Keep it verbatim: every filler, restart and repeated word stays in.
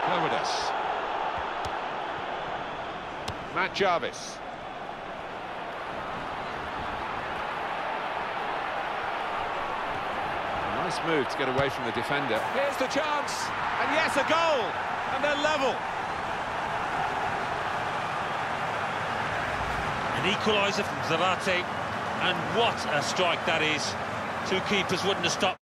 Cowardice. Matt Jarvis. A nice move to get away from the defender. Here's the chance, and yes, a goal, and they're level. An equaliser from Zarate, and what a strike that is. Two keepers wouldn't have stopped.